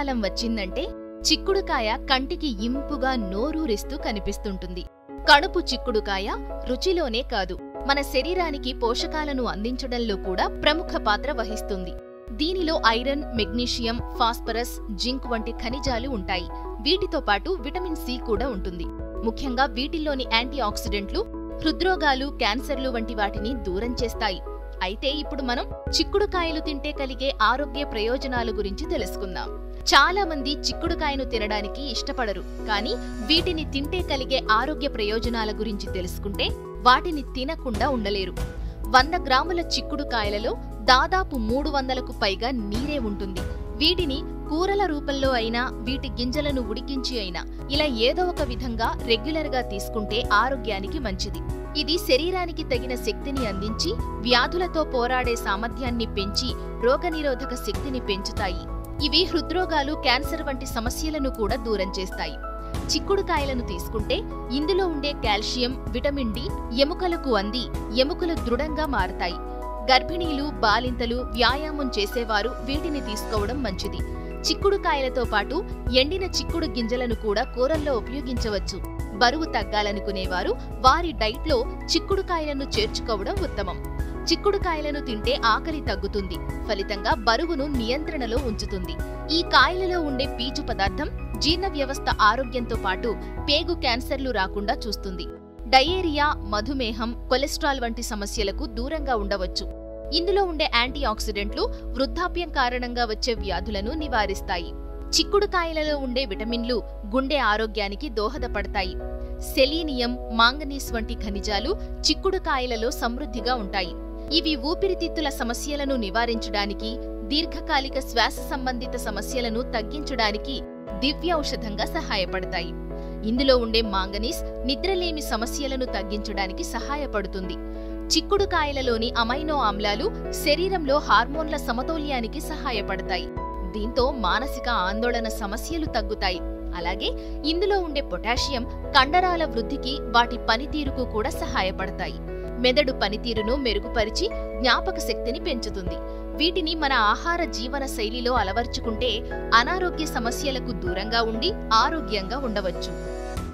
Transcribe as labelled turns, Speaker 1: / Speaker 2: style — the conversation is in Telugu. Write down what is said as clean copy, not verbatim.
Speaker 1: వర్షాకాలం వచ్చిందంటే చిక్కుడుకాయ కంటికి ఇంపుగా నోరూరిస్తూ కనిపిస్తుంటుంది. కడుపు చిక్కుడుకాయ రుచిలోనే కాదు, మన శరీరానికి పోషకాలను అందించడంలో కూడా ప్రముఖ పాత్ర వహిస్తుంది. దీనిలో ఐరన్, మెగ్నీషియం, ఫాస్ఫరస్, జింక్ వంటి ఖనిజాలు ఉంటాయి. వీటితో పాటు విటమిన్ సి కూడా ఉంటుంది. ముఖ్యంగా వీటిల్లోని యాంటీ ఆక్సిడెంట్లు హృద్రోగాలు, క్యాన్సర్లు వంటి వాటిని దూరం చేస్తాయి. అయితే ఇప్పుడు మనం చిక్కుడుకాయలు తింటే కలిగే ఆరోగ్య ప్రయోజనాల గురించి తెలుసుకుందాం. చాలా మంది చిక్కుడుకాయను తినడానికి ఇష్టపడరు, కానీ వీటిని తింటే కలిగే ఆరోగ్య ప్రయోజనాల గురించి తెలుసుకుంటే వాటిని తినకుండా ఉండలేరు. 100 గ్రాముల చిక్కుడుకాయలలో దాదాపు 300కు పైగా నీరే ఉంటుంది. వీటిని కూరల రూపంలో అయినా, వీటి గింజలను ఉడికించి అయినా, ఇలా ఏదో ఒక విధంగా రెగ్యులర్గా తీసుకుంటే ఆరోగ్యానికి మంచిది. ఇది శరీరానికి తగిన శక్తిని అందించి, వ్యాధులతో పోరాడే సామర్థ్యాన్ని పెంచి, రోగనిరోధక శక్తిని పెంచుతాయి. ఇవి హృద్రోగాలు, క్యాన్సర్ వంటి సమస్యలను కూడా దూరం చేస్తాయి. చిక్కుడుకాయలను తీసుకుంటే ఇందులో ఉండే కాల్షియం, విటమిన్ డి ఎముకలకు అంది ఎముకలు దృఢంగా మారతాయి. గర్భిణీలు, బాలింతలు, వ్యాయామం చేసేవారు వీటిని తీసుకోవడం మంచిది. చిక్కుడుకాయలతో పాటు ఎండిన చిక్కుడు గింజలను కూడా కూరల్లో ఉపయోగించవచ్చు. బరువు తగ్గాలనుకునేవారు వారి డైట్లో చిక్కుడుకాయలను చేర్చుకోవడం ఉత్తమం. చిక్కుడుకాయలను తింటే ఆకలి తగ్గుతుంది, ఫలితంగా బరువును నియంత్రణలో ఉంచుతుంది. ఈ కాయలలో ఉండే పీచు పదార్థం జీర్ణ వ్యవస్థ ఆరోగ్యంతో పాటు పేగు క్యాన్సర్లు రాకుండా చూస్తుంది. డయేరియా, మధుమేహం, కొలెస్ట్రాల్ వంటి సమస్యలకు దూరంగా ఉండవచ్చు. ఇందులో ఉండే యాంటీ ఆక్సిడెంట్లు వృద్ధాప్యం కారణంగా వచ్చే వ్యాధులను నివారిస్తాయి. చిక్కుడుకాయలలో ఉండే విటమిన్లు గుండె ఆరోగ్యానికి దోహదపడతాయి. సెలీనియం, మాంగనీస్ వంటి ఖనిజాలు చిక్కుడుకాయలలో సమృద్ధిగా ఉంటాయి. ఇవి ఊపిరితిత్తుల సమస్యలను నివారించడానికి, దీర్ఘకాలిక శ్వాస సంబంధిత సమస్యలను తగ్గించడానికి దివ్యౌషధంగా సహాయపడతాయి. ఇందులో ఉండే మాంగనీస్ నిద్రలేమి సమస్యలను తగ్గించడానికి సహాయపడుతుంది. చిక్కుడుకాయలలోని అమైనో ఆమ్లాలు శరీరంలో హార్మోన్ల సమతౌల్యానికి సహాయపడతాయి. దీంతో మానసిక ఆందోళన సమస్యలు తగ్గుతాయి. అలాగే ఇందులో ఉండే పొటాషియం కండరాల వృద్ధికి, వాటి పనితీరుకు కూడా సహాయపడతాయి. మెదడు పనితీరును మెరుగుపరిచి జ్ఞాపక శక్తిని పెంచుతుంది. వీటిని మన ఆహార జీవన శైలిలో అలవర్చుకుంటే అనారోగ్య సమస్యలకు దూరంగా ఉండి ఆరోగ్యంగా ఉండవచ్చు.